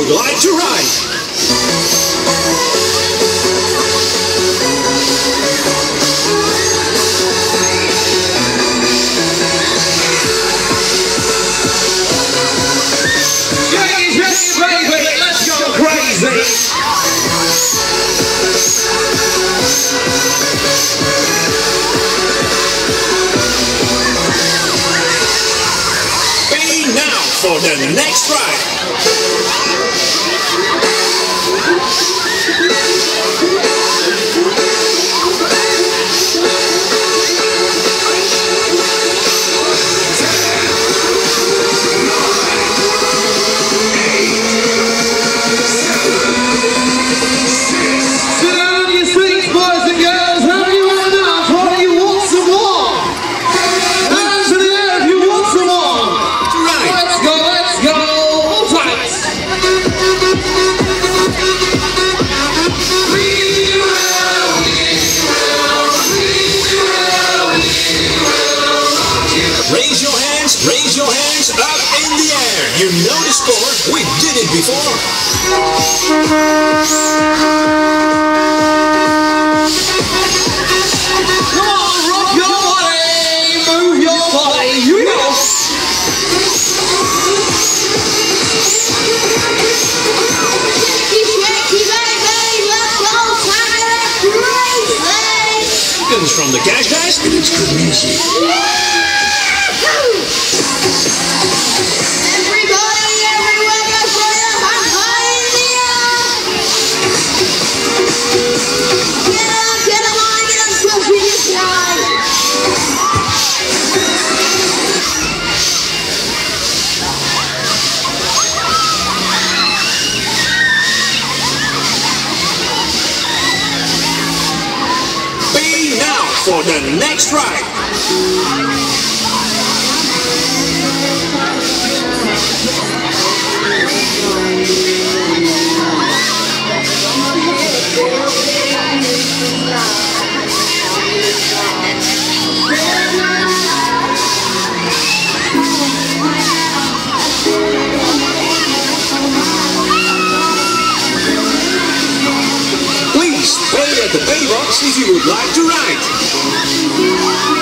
would like to ride. Let's go crazy! Be now for the next ride. Raise your hands up in the air. You know the score. We did it before. Come on, rock your body, move your body. Here we go. Comes from the Cash Desk, and it's good music. Everybody, everywhere, go for your hands high in the air. Get on, get on, so we can fly. Be now for the next ride. Please pay at the pay box if you would like to ride.